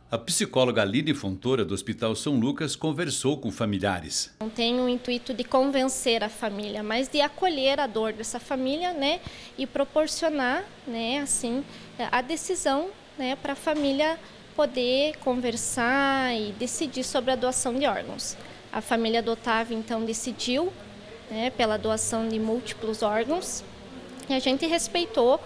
A psicóloga Aline Fontoura, do Hospital São Lucas, conversou com familiares. Não tem o intuito de convencer a família, mas de acolher a dor dessa família, né, e proporcionar, né, assim, a decisão, né, para a família poder conversar e decidir sobre a doação de órgãos. A família do Otávio, então, decidiu, né, pela doação de múltiplos órgãos e a gente respeitou.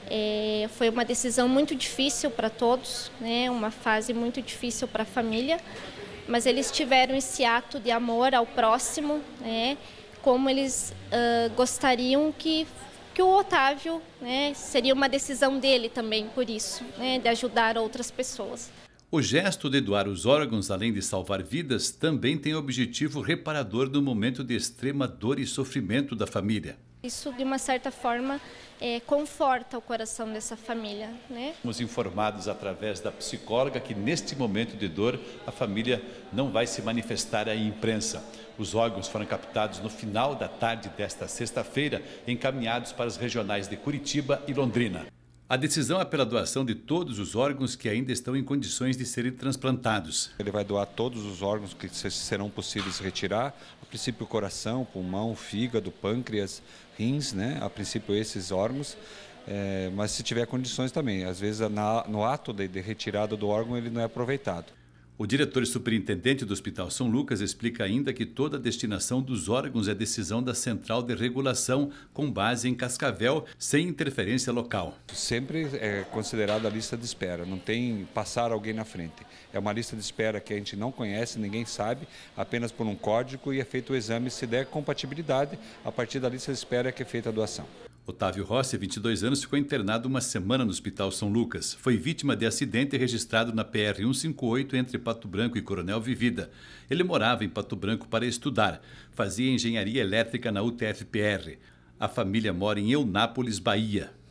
Foi uma decisão muito difícil para todos, né? Uma fase muito difícil para a família, mas eles tiveram esse ato de amor ao próximo, né? Como eles gostariam que o Otávio, né? Seria uma decisão dele também, por isso, né? De ajudar outras pessoas. O gesto de doar os órgãos, além de salvar vidas, também tem objetivo reparador no momento de extrema dor e sofrimento da família. Isso, de uma certa forma, conforta o coração dessa família, né? Fomos informados através da psicóloga que neste momento de dor a família não vai se manifestar à imprensa. Os órgãos foram captados no final da tarde desta sexta-feira, encaminhados para os regionais de Curitiba e Londrina. A decisão é pela doação de todos os órgãos que ainda estão em condições de serem transplantados. Ele vai doar todos os órgãos que serão possíveis retirar, a princípio coração, pulmão, fígado, pâncreas, rins, né? A princípio esses órgãos, mas se tiver condições também, às vezes no ato de retirada do órgão ele não é aproveitado. O diretor e superintendente do Hospital São Lucas explica ainda que toda a destinação dos órgãos é decisão da Central de Regulação, com base em Cascavel, sem interferência local. Sempre é considerada a lista de espera, não tem passar alguém na frente. É uma lista de espera que a gente não conhece, ninguém sabe, apenas por um código, e é feito o exame. Se der compatibilidade, a partir da lista de espera é que é feita a doação. Otávio Rossi, 22 anos, ficou internado uma semana no Hospital São Lucas. Foi vítima de acidente registrado na PR-158 entre Pato Branco e Coronel Vivida. Ele morava em Pato Branco para estudar. Fazia engenharia elétrica na UTF-PR. A família mora em Eunápolis, Bahia.